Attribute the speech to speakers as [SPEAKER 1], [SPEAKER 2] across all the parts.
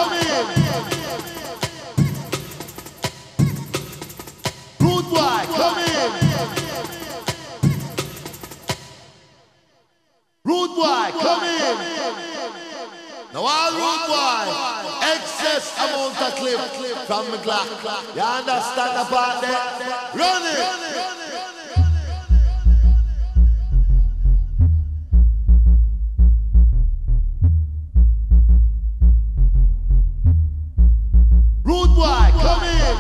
[SPEAKER 1] come in. Rude boy, come in. Rude boy, come in. Now all rude boy, excess amount of clip from the Glock. You understand the part there? Run it. Rude boy, come in.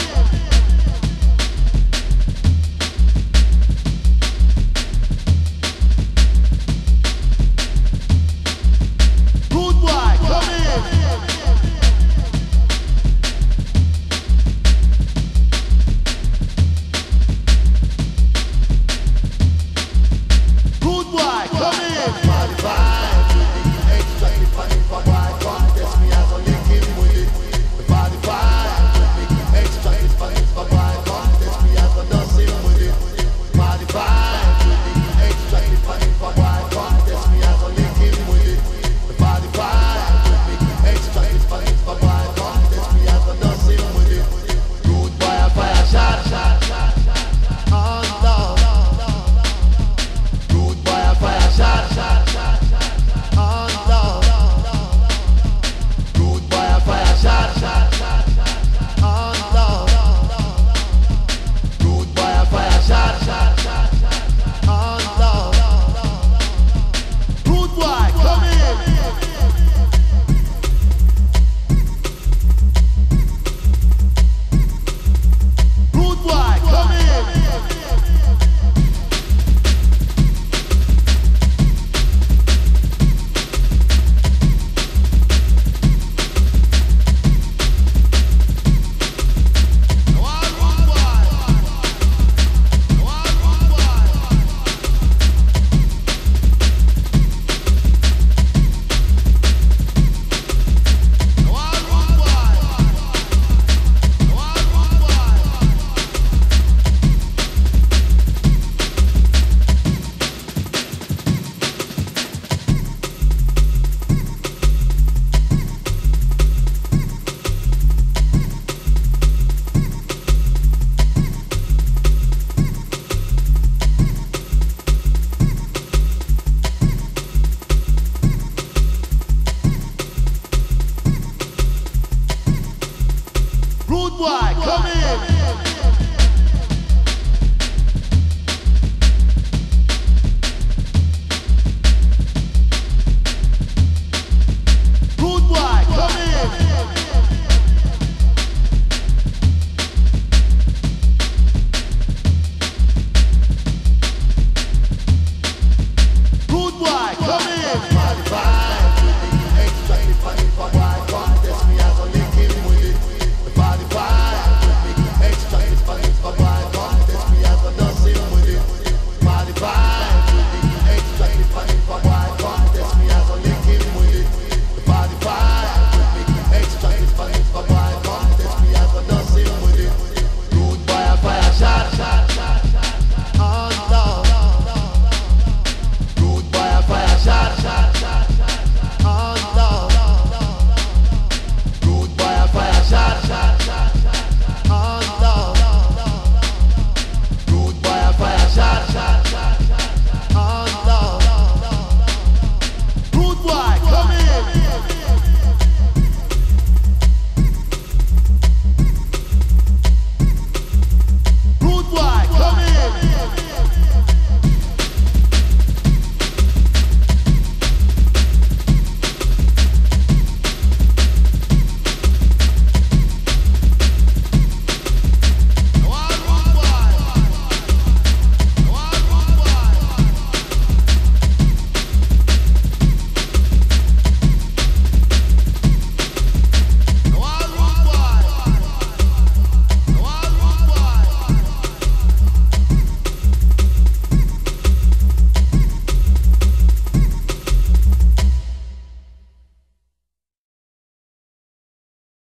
[SPEAKER 1] Rude boy, come in. Rude boy, come in. Modified with the extra clip on it for boy. Come test me as a lick him with it. Rude boy, come in.